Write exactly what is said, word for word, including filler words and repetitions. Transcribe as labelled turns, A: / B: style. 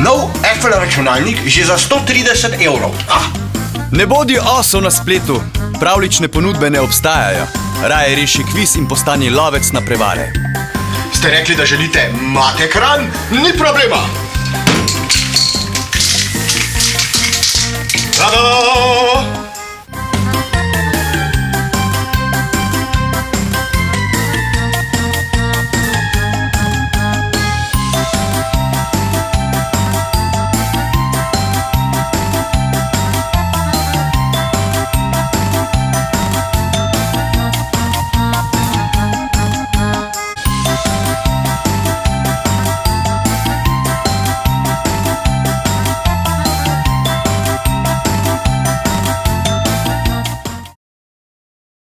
A: Nov Apple računalnik že za sto trideset evrov. Ah.
B: Ne bodi osov na spletu. Pravlične ponudbe ne obstajajo. Raje reši kviz in postani lovec na prevare.
A: Ste rekli, da želite mat ekran? Ni problema. Tada!